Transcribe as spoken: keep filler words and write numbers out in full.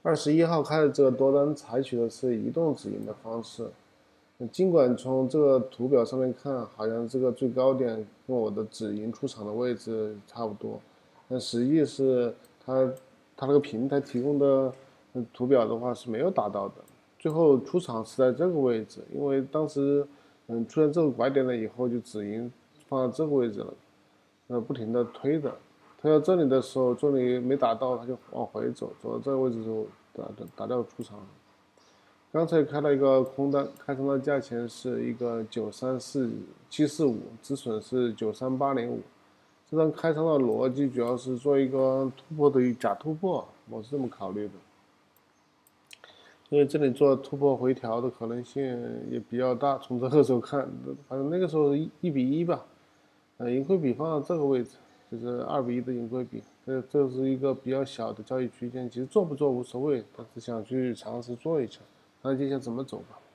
二十一号开的这个多单采取的是移动止盈的方式，尽管从这个图表上面看，好像这个最高点跟我的止盈出场的位置差不多，但实际是它它那个平台提供的图表的话是没有达到的，最后出场是在这个位置，因为当时嗯出现这个拐点了以后，就止盈放在这个位置了，呃不停的推的。推到这里的时候，这里没打到，它就往回走，走到这个位置之后打打打掉出场了。刚才开了一个空单，开仓的价钱是一个九三四七四五，止损是九三八零五。这张开仓的逻辑主要是做一个突破的假突破，我是这么考虑的。因为这里做突破回调的可能性也比较大，从这个时候看，反正那个时候一一比一吧，呃，盈亏比放到这个位置，就是二比一的盈亏比，这这是一个比较小的交易区间，其实做不做无所谓，但是想去尝试做一下，看接下来怎么走吧。